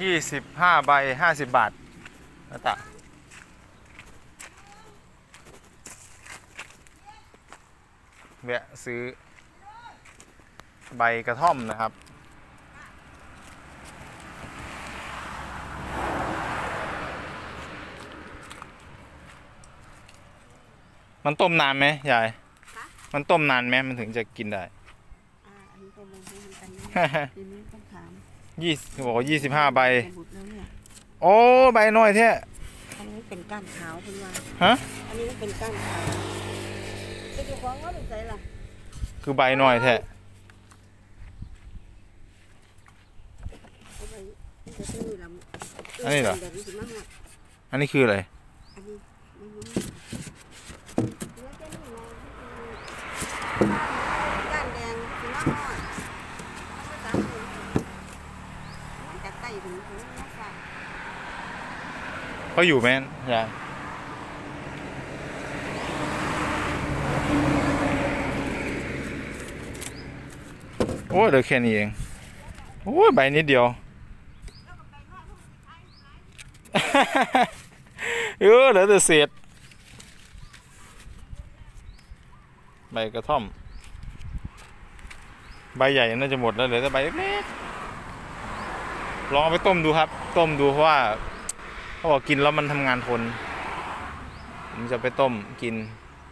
25 ใบ 50 บาทนะตะแวะซื้อใบกระท่อมนะครับมันต้มนานไหมยายมันต้มนานไหมมันถึงจะกินได้อันนี้ก็ลงให้มันกันทีนี้ต้องถามบอกว่า25 ใบโอ้ใบน้อยแท้อันนี้เป็นก้านขาวเป็นว่าฮะอันนี้เป็นก้านขาวจะดูของว่าเป็นไงล่ะคือใบน้อยแท้อันนี้เหรออันนี้คืออะไรก้านแดงสีน้ำมันจะไต่ถึงเขาอยู่ไหมยายโอ้เดี๋ยวแค่นี้เองโอ้ยใบนิดเดียวเหลือแต่เศษใบกระท่อมใบใหญ่น่าจะหมดแล้วเหลือแต่ใบเล็กๆลองเอาไปต้มดูครับต้มดูเพราะว่าเขาบอกกินแล้วมันทำงานทนผมจะไปต้มกิน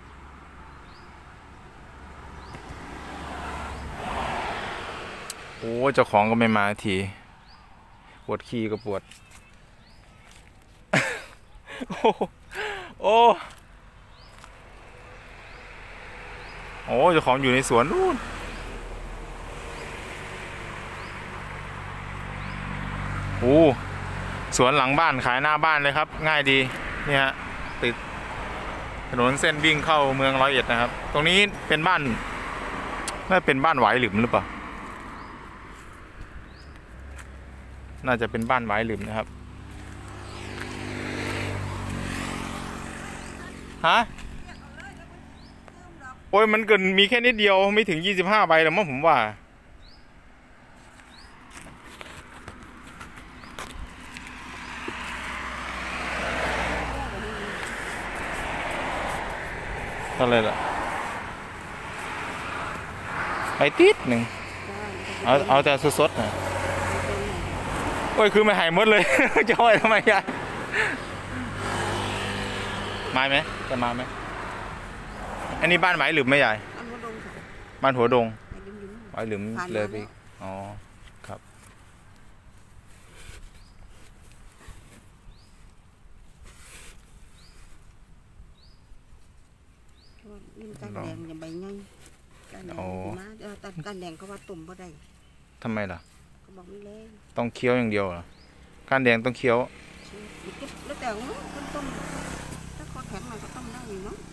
โอ้เจ้าของก็ไม่มาทีปวดขี้ก็ปวดโอ้เจ้าของอยู่ในสวนนู่นโอ้สวนหลังบ้านขายหน้าบ้านเลยครับง่ายดีนี่ฮะติดถนนเส้นวิ่งเข้าเมืองร้อยเอ็ดนะครับตรงนี้เป็นบ้านน่าเป็นบ้านหวายหลุมหรือเปล่าน่าจะเป็นบ้านหวายหลุมนะครับฮะโอ้ยมันเกินมีแค่นิดเดียวไม่ถึง25 ใบแล้วมั้งผมว่าอะไรล่ะไปติดหนึ่งเอาแต่สดๆนะโอ้ยคือไม่หายหมดเลยจะเอาไปทำไมยายมาไหมจะมาไหมอันนี้บ้านหมายหลืมไหมยายบ้านหัวดงหมายหลืมเลยไปอ๋อครับก้านแดงอย่าใบง่ายก้านแดงนะแต่ก้านแดงเขาว่าตุ่มบ่ได้ทำไมล่ะเขาบอกไม่เล่นต้องเคี้ยวอย่างเดียวเหรอก้านแดงต้องเคี้ยวแล้วแต่ต้มถ้าคอแข็งมันก็ต้มได้อยู่เนาะ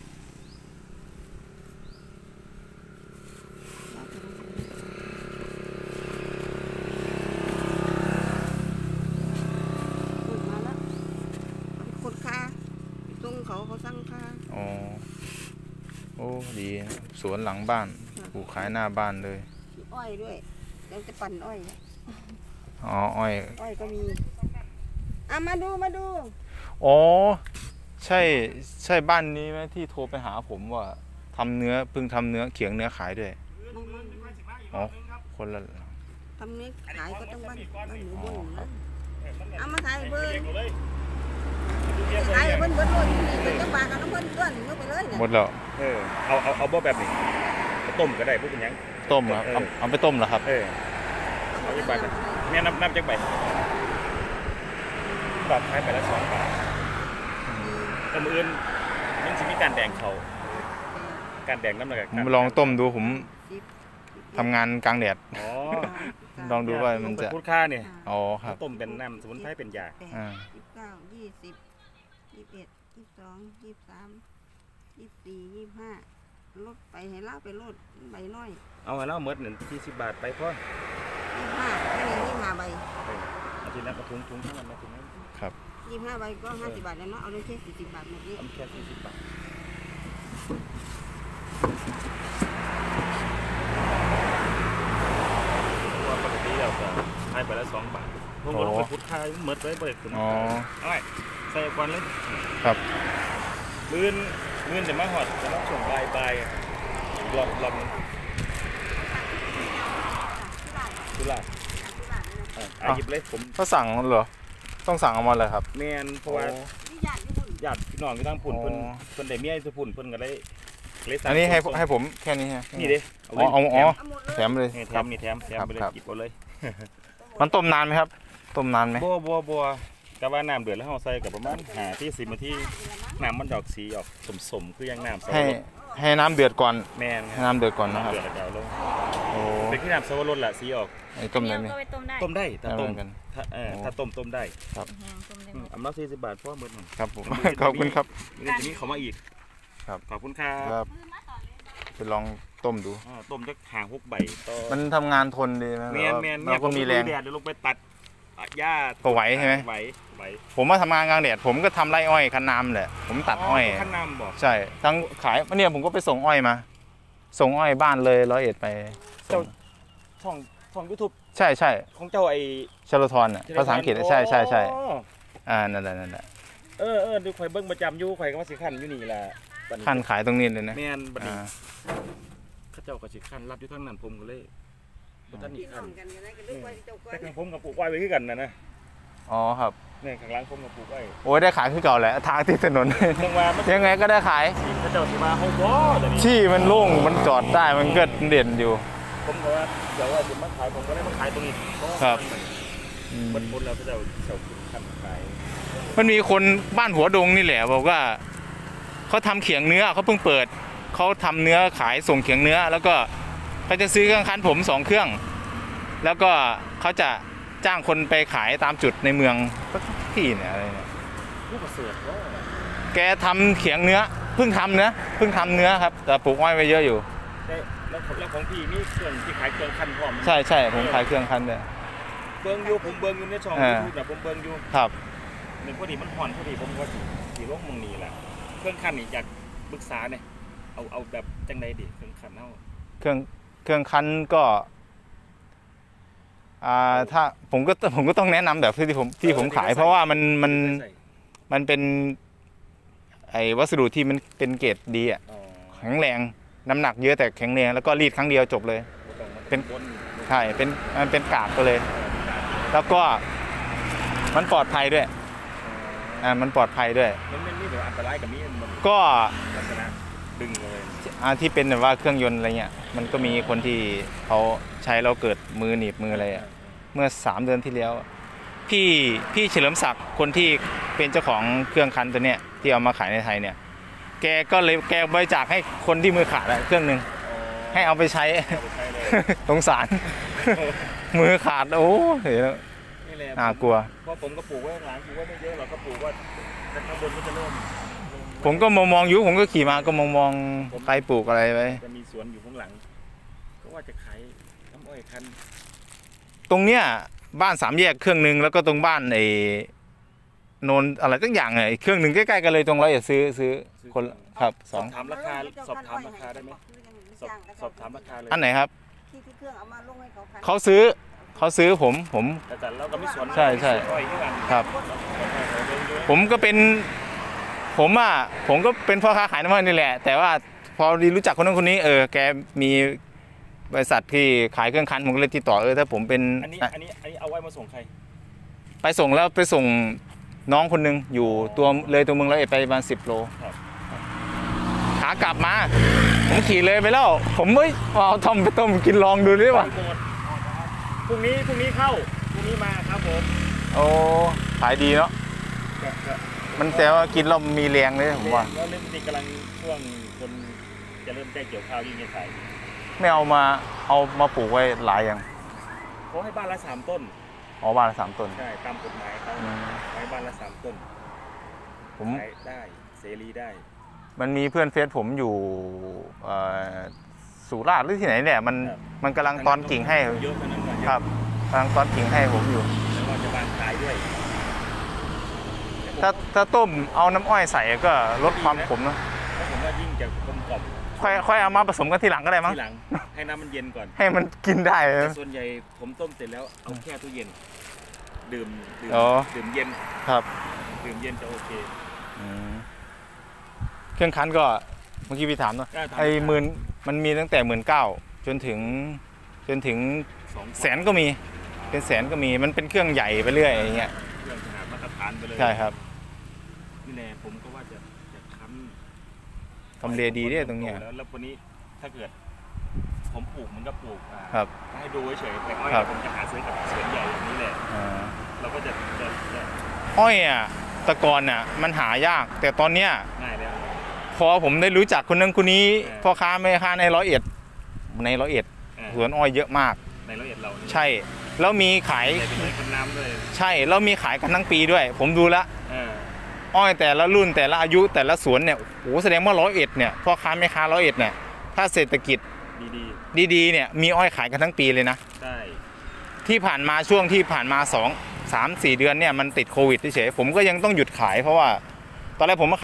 มาแล้วคนค้าตรงเขาสั่งค้าอ๋อโอ้ดีสวนหลังบ้านปลูกขายหน้าบ้านเลยอ้อยด้วยเราจะปั่นอ้อยอ๋ออ้อยก็มีมาดูอ๋อใช่บ้านนี้ไหมที่โทรไปหาผมว่าทำเนื้อเพิ่งทำเนื้อเขียงเนื้อขายด้วยอ๋อคนละทำเนื้อขายก็ต้องบ้านหมูบนนะมาขายเบอร์ขายเบิ้ลเลยเป็นจังหวะกับน้ำเบิ้ลด้วยยกไปเลยหมดแล้วเอาบ่แบบนี้ต้มก็ได้พวกเป็นยังต้มครับเอาไปต้มเหรอครับเอาไปปั่นเนี่ยน้ำจักใบบาทขายไปละ2 บาทแต่มืออื่นมันจะมีการแดงเขาการแดงน้ำหนักผมลองต้มดูผมทำงานกลางแดดลองดูว่ามันจะพูดค่าเนี่ยอ๋อครับต้มเป็นน้ำสมุนไพรเป็นยา 29 20 21 22 23 24 25ลดไปให้เล่าไปลดใบน้อยเอาให้เล่าเมื่อ20 บาทไปพ่อ 25ใบอาทิตย์นั้นก็ถุงเท่านั้นนะถุงนั้นครับ 25 ใบก็50 บาทแล้วเนาะเอาเลยแค่40 บาทหมดนี้แค่40 บาทว่าปกติเราจะให้ไปละ2 บาทผมก็ต้องไปขุดค่าเมิดไว้บ่ได้ขุดอ๋อเอาไว้ใส่ก่อนเลยครับมื้อจะมาฮอดจะมาช่วงบ่ายรอบตุลาหยิบเลยผมก็สั่งเหรอต้องสั่งเอามาเลยครับแม่นเพราะว่านี่ญาติญี่ปุ่นญาติพี่น้องที่ตั้งพุ่นเพิ่นได้เมียที่พุ่นเพิ่นก็เลยสั่งอันนี้ให้ผมแค่นี้ฮะนี่เด้อ๋อเอาหมดเลยแถมเลยนี่แถครัมบนี่แถมไปเลยครับหยิบเอาเลยมันต้มนานไหมครับ ต้มนานไหมบัวแต่ว่าน้ำเดือดแล้วเฮาใส่กับประมาณ5ที่10นาทีน้ำมันดอกสีออกสมคือยังน้ำให้น้ำเดือดก่อนแม่นให้น้ำเดือดก่อนนะครับน้ำเดือดแล้วก็เอาลงโอ้เป็นที่น้ำสวรสแหละสีออกไอ้ต้มเลยนี่ก็ไปต้มได้ต้มได้ถ้าต้มได้เหมือนกันถ้าต้มได้แห้งต้มได้หมดอำนาจ40 บาทเพราะว่าหมดมันครับผม ขอบคุณครับนี่ทีนี้เขามาอีกครับขอบคุณครับครับไปลองต้มดูต้มจะหาง6 ใบต่อมันทำงานทนดีนะแมนเราก็มีแรงแดดเดี๋ยวลงไปตัดหญ้าก็ไหวใช่ไหมไหวผมมาทำงานกลางแดดผมก็ทำไร่อ้อยคันน้ำแหละผมตัดอ้อยขั้นนำบอกใช่ทั้งขายเนี่ยผมก็ไปส่งอ้อยมา ส่งอ้อยบ้านเลย101ไปส่งช่อง YouTube ใช่ใช่ของเจ้าไอ้ชลทรอ่ะภาษาอังกฤษใช่อ๋อนั่นแหละเออดูข่อยเบิ่งประจำอยู่ข่อยก็ว่าสิขั้นอยู่นี่แหละบัดขั้นขายตรงนี้เลยนะแม่นบัดนี้อ่าเขาเจ้าก็สิขั้นรับอยู่ทางนั้นผมก็เลยบ่ทันนี่พี่น้ขั้อน งกันก็ได้ก็นึกว่าเจ้าก้อแต่ยข้างผมกับปลูกไว้คือกันนะอ๋อครับเนี่ยข้างหล่างผมกับปลูกไว้โอ้ยได้ขายคือเก่าแหละทางติดถนนจังว่ามันยังไงก็ได้ขายเขาเจ้าสิมาเฮาบ่เดี๋ยวนี้ที่มันโล่งมันจอดได้มันก็เด่นอยู่ผมก็ว่าเดี๋ยวว่าสิมาขายผมก็ได้มาขายตรงนี้เพาะว่าครับมันพ้นแล้วเขาเจ้าขั้นขายมันมีคนบ้านหัวดงนี่แหละบอกว่าเขาทำเขียงเนื้อเขาเพิ่งเปิดเขาทำเนื้อขายส่งเขียงเนื้อ แล้วก็เขาจะซื้อเครื่องคั้นผม2 เครื่อง แล้วก็เขาจะจ้างคนไปขายตามจุดในเมืองสักที่เนี่ยอะไรเนี่ยผู้ประเสริฐว่าแกทำเขียงเนื้อเพิ่งทำเนื้อครับแต่ปลูกอ้อยไว้เยอะอยู่ได้แล้วของพี่มีเครื่องที่ขายเครื่องคันพร้อมใช่ผมขายเครื่องคั้นด้วยผมเบิ่งอยู่ในช่อง YouTube นะผมเบิ่งอยู่ครับหนึ่งพอดีมันห่อนพอดีผมก็สิลงมึงนี่แหละเครื่องคันนี่อยากปรึกษาเนี่ยเอาแบบจังไดดิเครื่องคันเฮาเครื่องคั้นก็ถ้าผมก็ต้องแนะนำแบบที่ผมขาย เพราะว่ามันเป็นไอ้วัสดุที่มันเป็นเกรดดีอ่ะอ๋อแข็งแรงน้ำหนักเยอะแต่แข็งแรงแล้วก็รีดครั้งเดียวจบเลยบ่ต้องมาเป็นบนใช่มันเป็นกากไปเลย แล้วก็มันปลอดภัยด้วยมันปลอดภัยด้วยมันมีแบบอันตรายกับมีมันก็ลักษณะดึงเลยที่เป็นแบบว่าเครื่องยนต์อะไรเงี้ยมันก็มีคนที่เขาใช้แล้วเกิดมือหนีบมืออะไรอ่ะเมื่อ3 เดือนที่แล้วพี่เฉลิมศักดิ์คนที่เป็นเจ้าของเครื่องคันตัวเนี้ยที่เอามาขายในไทยเนี่ยแกบริจาคให้คนที่มือขาดเครื่องนึงให้เอาไปใช้เอาไปใช้เลยสงสาร มือขาดโอ้เห็นแล้วนี่แหละน่ากลัวเพราะผมก็ปลูกไว้ข้างหลังปลูกไว้ไม่เยอะเราก็ปลูกว่าข้างบนก็จะเริ่มผมก็มองอยู่ผมก็ขี่มาก็มองใครปลูกอะไรไว้จะมีสวนอยู่ข้างหลังก็ว่าจะขายน้ำอ้อยคันตรงเนี้ยบ้าน3 แยกเครื่องนึงแล้วก็ตรงบ้านไอ้โนนอะไรตั้งอย่างไอ้เครื่องนึงใกล้ๆกันเลยตรงร้อยเอ็ดซื้อคนครับสอบถามราคาได้ไหมสอบถามราคาเลยอันไหนครับที่เครื่องเอามาลงให้เขาคันเขาซื้อผมแต่เราก็ไม่สวนใช่อ้อยที่กันครับ ผมก็เป็นผมก็เป็นพ่อค้าขายน้ำมันนี่แหละ แต่ว่าพอดีรู้จักคนนั้นคนนี้แกมีบริษัทที่ขายเครื่องคั้นผมก็เลยติดต่อถ้าผมเป็นอันนี้เอาไว้มาส่งใครไปส่งน้องคนหนึงอยู่ตัวเมืองร้อยเอ็ดไปประมาณ10 โลขากลับมาผมขี่เลยไปแล้วผมเอาทำไปต้มกินลองดูดิว่ะพรุ่งนี้เข้าพรุ่งนี้มาครับผมโอ้ขายดีเนาะมันแต่ว่ากินเรามีแรงเลยผมว่าแล้วเล่นติกำลังช่วงคนจะเริ่มได้เกี่ยวข้าวยิ่งจะขายไม่เอามาปลูกไว้หลายอย่างเขาให้บ้านละ3 ต้นบ้านละ3 ต้นใช่ตามกฎหมายเขาให้บ้านละ3 ต้นผมขายได้เสรีได้มันมีเพื่อนเฟซผมอยู่สุราษฎร์หรือที่ไหนเนี่ยมันกำลังตอนกิ่งให้เยอะขนาดนั้นครับกำลังตอนกิ่งให้ผมอยู่แล้วก็จะบ้านขายด้วยถ้าต้มเอาน้ำอ้อยใส่ก็ลดความขมนะแล้วผมว่ายิ่งจะกลมกล่อมค่อยเอามาผสมกันทีหลังก็ได้มั้งทีหลังให้น้ำมันเย็นก่อนให้มันกินได้แต่ส่วนใหญ่ผมต้มเสร็จแล้วเอาแค่ตู้เย็นดื่มอ๋อดื่มเย็นครับดื่มเย็นจะโอเคเครื่องคั้นก็เมื่อกี้พี่ถามเนาะได้ถามไอ้มันมีตั้งแต่19,000จนถึงแสนก็มีเป็นแสนก็มีมันเป็นเครื่องใหญ่ไปเรื่อยอย่างเงี้ยเครื่องขนาดมาตรฐานไปเลยใช่ครับนี่แน่ผมก็ว่าจะค้ำทำเลดีด้วยตรงเนี้ยแล้ววันนี้ถ้าเกิดผมปลูกมันก็ปลูกมาครับให้ดูเฉยๆแต่อ้อยครับผมจะหาซื้อกับสวนใหญ่อย่างนี้แหละ เราก็จะอ้อยอ่ะแตะกอนอ่ะมันหายาก แต่ตอนเนี้ยง่ายแล้วพอผมได้รู้จักคนนั้นคนนี้เออพ่อค้าแม่ค้าใน101สวนอ้อยเยอะมากในละเอียดเรานี่ใช่แล้วมีขายแต่เป็นไม้คนน้ำด้วยใช่แล้วมีขายกันทั้งปีด้วย ผมดูแลวเอออ้อยแต่ละรุ่นแต่ละอายุแต่ละสวนเนี่ยโอ้โหแสดงว่า101เนี่ยพ่อค้าแม่ค้า101เนี่ยถ้าเศรษฐกิจ ดีๆเนี่ยมีอ้อยขายกันทั้งปีเลยนะใช่ที่ผ่านมาช่วงที่ผ่านมา2-3-4 เดือนเนี่ยมันติดโควิดเฉยๆผมก็ยังต้องหยุดขายเพราะว่าตอนแรกผม